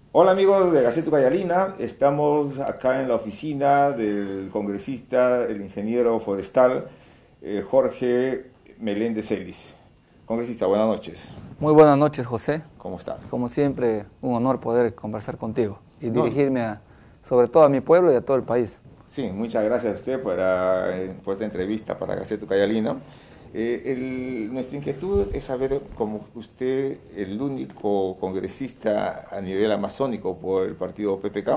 Hola amigos de Gaceta Cayalina, estamos acá en la oficina del congresista, el ingeniero forestal Jorge Meléndez Ellis. Congresista, buenas noches. Muy buenas noches, José. ¿Cómo está? Como siempre, un honor poder conversar contigo y No, dirigirme sobre todo a mi pueblo y a todo el país. sí, muchas gracias a usted por esta entrevista para Gaceta Cayalina. Nuestra inquietud es saber, como usted, el único congresista a nivel amazónico por el partido PPK,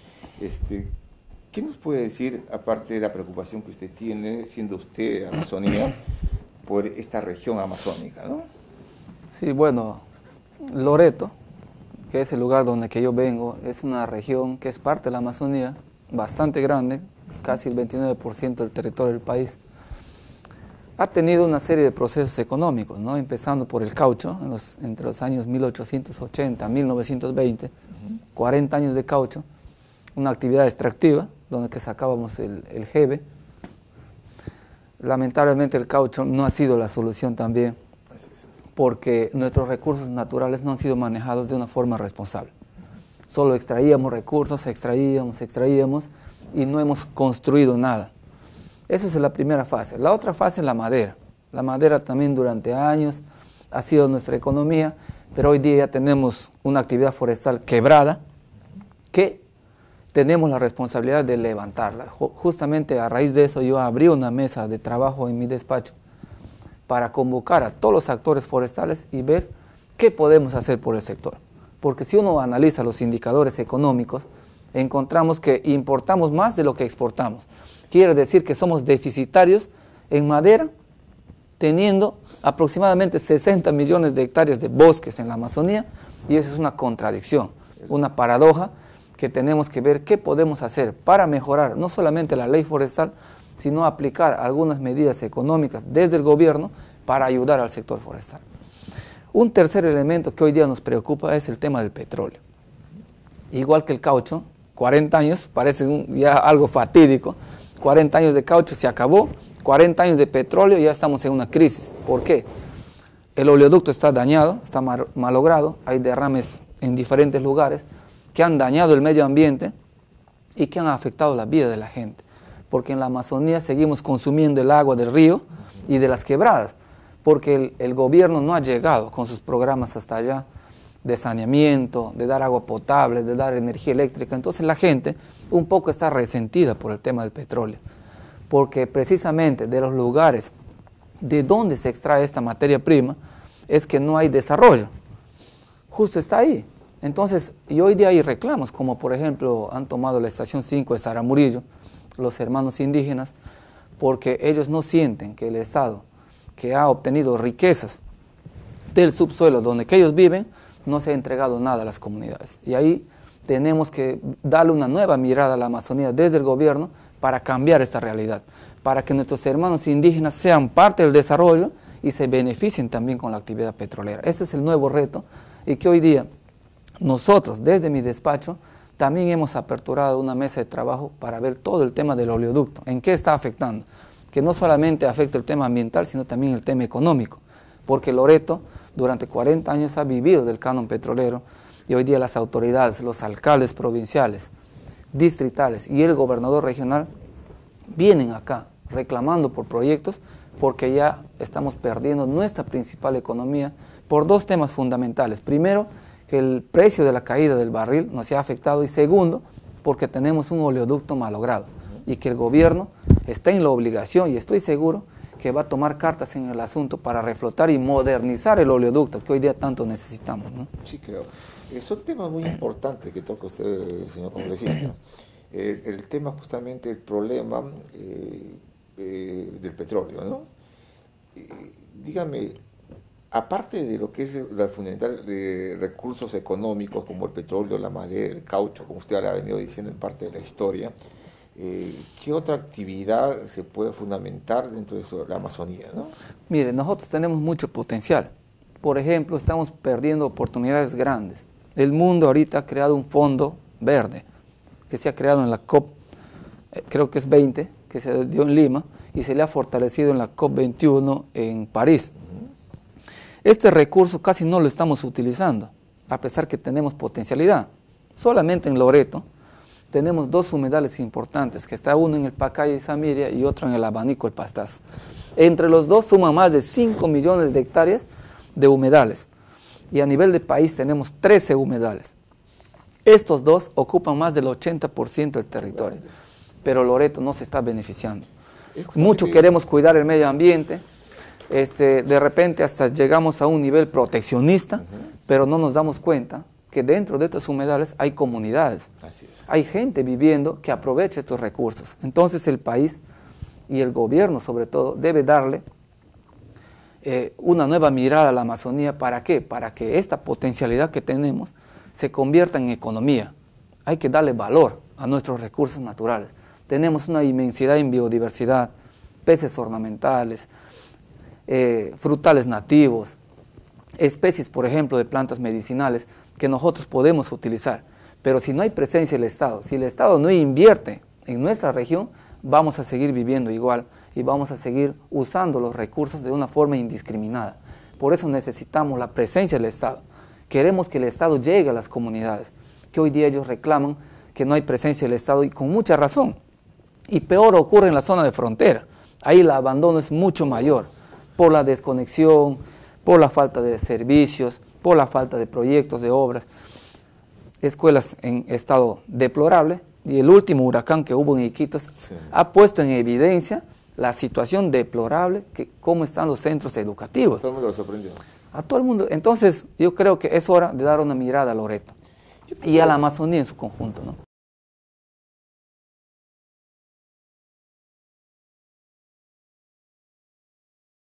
¿qué nos puede decir, aparte de la preocupación que usted tiene, siendo usted amazonía, por esta región amazónica, ¿no? Sí, bueno, Loreto, que es el lugar donde que yo vengo, es una región que es parte de la Amazonía, bastante grande, casi el 29% del territorio del país. Ha tenido una serie de procesos económicos, ¿no? Empezando por el caucho, entre los años 1880 a 1920, 40 años de caucho, una actividad extractiva, donde que sacábamos el jeve. Lamentablemente el caucho no ha sido la solución también, porque nuestros recursos naturales no han sido manejados de una forma responsable. Solo extraíamos recursos, extraíamos, y no hemos construido nada. Esa es la primera fase. La otra fase es la madera. La madera también durante años ha sido nuestra economía, pero hoy día ya tenemos una actividad forestal quebrada que tenemos la responsabilidad de levantarla. Justamente a raíz de eso yo abrí una mesa de trabajo en mi despacho para convocar a todos los actores forestales y ver qué podemos hacer por el sector. Porque si uno analiza los indicadores económicos, encontramos que importamos más de lo que exportamos. Quiere decir que somos deficitarios en madera, teniendo aproximadamente 60 millones de hectáreas de bosques en la Amazonía, y eso es una contradicción, una paradoja que tenemos que ver qué podemos hacer para mejorar no solamente la ley forestal, sino aplicar algunas medidas económicas desde el gobierno para ayudar al sector forestal. Un tercer elemento que hoy día nos preocupa es el tema del petróleo. Igual que el caucho, 40 años, parece ya algo fatídico, 40 años de caucho se acabó, 40 años de petróleo y ya estamos en una crisis. ¿Por qué? El oleoducto está dañado, está malogrado, hay derrames en diferentes lugares que han dañado el medio ambiente y que han afectado la vida de la gente. Porque en la Amazonía seguimos consumiendo el agua del río y de las quebradas, porque el gobierno no ha llegado con sus programas hasta allá de saneamiento, de dar agua potable, de dar energía eléctrica. Entonces la gente un poco está resentida por el tema del petróleo, porque precisamente de los lugares de donde se extrae esta materia prima es que no hay desarrollo, justo está ahí. Entonces, y hoy día hay reclamos, como por ejemplo han tomado la estación 5 de Saramurillo, los hermanos indígenas, porque ellos no sienten que el Estado, que ha obtenido riquezas del subsuelo donde que ellos viven, no se ha entregado nada a las comunidades. Y ahí tenemos que darle una nueva mirada a la Amazonía desde el gobierno para cambiar esta realidad, para que nuestros hermanos indígenas sean parte del desarrollo y se beneficien también con la actividad petrolera. Ese es el nuevo reto y que hoy día nosotros, desde mi despacho, también hemos aperturado una mesa de trabajo para ver todo el tema del oleoducto, en qué está afectando, que no solamente afecta el tema ambiental, sino también el tema económico, porque Loreto durante 40 años ha vivido del canon petrolero y hoy día las autoridades, los alcaldes provinciales, distritales y el gobernador regional vienen acá reclamando por proyectos porque ya estamos perdiendo nuestra principal economía por dos temas fundamentales. Primero, que el precio de la caída del barril nos ha afectado y segundo, porque tenemos un oleoducto malogrado y que el gobierno está en la obligación y estoy seguro que va a tomar cartas en el asunto para reflotar y modernizar el oleoducto que hoy día tanto necesitamos, ¿no? Sí, creo. Son temas muy importantes que toca usted, señor congresista. El tema justamente, el problema del petróleo, ¿no? Dígame, aparte de lo que es la fundamental de recursos económicos como el petróleo, la madera, el caucho, como usted ha venido diciendo en parte de la historia, ¿qué otra actividad se puede fundamentar dentro de la Amazonía, ¿no? Mire, nosotros tenemos mucho potencial. Por ejemplo, estamos perdiendo oportunidades grandes. El mundo ahorita ha creado un fondo verde que se ha creado en la COP, creo que es 20, que se dio en Lima, y se le ha fortalecido en la COP 21 en París. Este recurso casi no lo estamos utilizando, a pesar que tenemos potencialidad. Solamente en Loreto tenemos 2 humedales importantes, que está uno en el Pacaya y Samiria y otro en el Abanico, el Pastaza. Entre los dos suman más de 5 millones de hectáreas de humedales. Y a nivel de país tenemos 13 humedales. Estos 2 ocupan más del 80% del territorio, pero Loreto no se está beneficiando. Mucho queremos cuidar el medio ambiente, de repente hasta llegamos a un nivel proteccionista, pero no nos damos cuenta que dentro de estos humedales hay comunidades, hay gente viviendo que aprovecha estos recursos. Entonces el país y el gobierno sobre todo debe darle una nueva mirada a la Amazonía. ¿Para qué? Para que esta potencialidad que tenemos se convierta en economía. Hay que darle valor a nuestros recursos naturales. Tenemos una inmensidad en biodiversidad, peces ornamentales, frutales nativos, especies, por ejemplo, de plantas medicinales que nosotros podemos utilizar. Pero si no hay presencia del Estado, si el Estado no invierte en nuestra región, vamos a seguir viviendo igual y vamos a seguir usando los recursos de una forma indiscriminada. Por eso necesitamos la presencia del Estado. Queremos que el Estado llegue a las comunidades, que hoy día ellos reclaman que no hay presencia del Estado y con mucha razón. Y peor ocurre en la zona de frontera. Ahí el abandono es mucho mayor por la desconexión, por la falta de servicios, por la falta de proyectos, de obras. Escuelas en estado deplorable, y el último huracán que hubo en Iquitos ha puesto en evidencia la situación deplorable, que cómo están los centros educativos. Todo el mundo lo sorprendió. A todo el mundo. Entonces yo creo que es hora de dar una mirada a Loreto y a la Amazonía en su conjunto, ¿no?